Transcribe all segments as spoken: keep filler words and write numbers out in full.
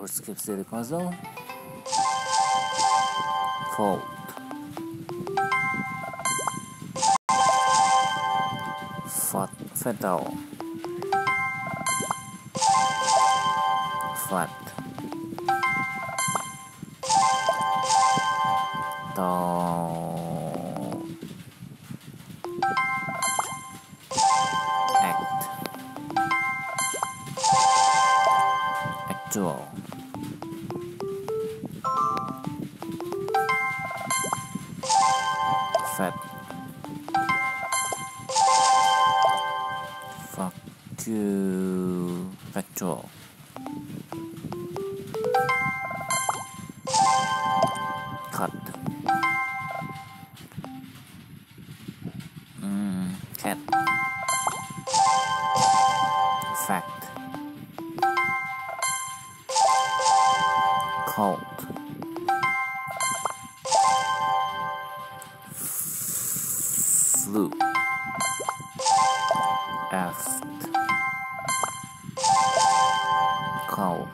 or skip the console. Fold. Fat, fatal. Flat. Tall. Act. Actual. Fat. Fuck you. Factual. Cut. Mm, cat. Fact. Cold. Flu. Aft. Cold.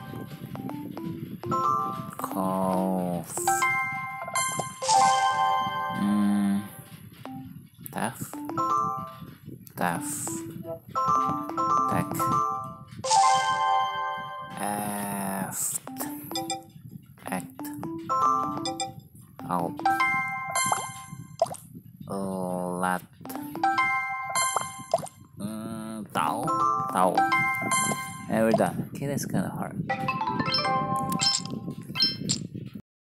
Cough. Mm. Taff. Taff. Tack. Aft. Act. Out. Lat. Mm, towel. Towel. And we're done. Okay, that's kind of hard.